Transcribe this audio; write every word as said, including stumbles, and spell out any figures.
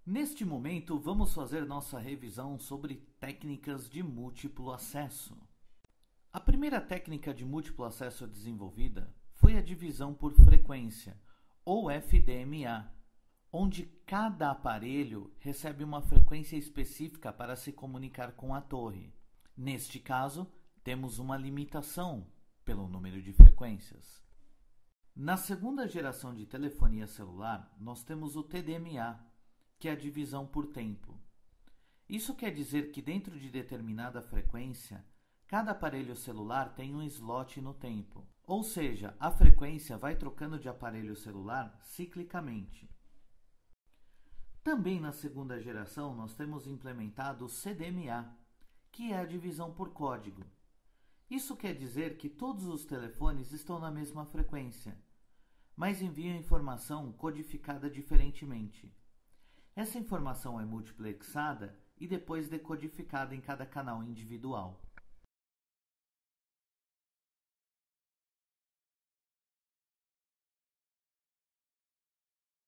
Neste momento, vamos fazer nossa revisão sobre técnicas de múltiplo acesso. A primeira técnica de múltiplo acesso desenvolvida foi a divisão por frequência, ou F D M A, onde cada aparelho recebe uma frequência específica para se comunicar com a torre. Neste caso, temos uma limitação pelo número de frequências. Na segunda geração de telefonia celular, nós temos o T D M A, que é a divisão por tempo. Isso quer dizer que dentro de determinada frequência, cada aparelho celular tem um slot no tempo, ou seja, a frequência vai trocando de aparelho celular ciclicamente. Também na segunda geração, nós temos implementado o C D M A, que é a divisão por código. Isso quer dizer que todos os telefones estão na mesma frequência, mas enviam informação codificada diferentemente. Essa informação é multiplexada e depois decodificada em cada canal individual.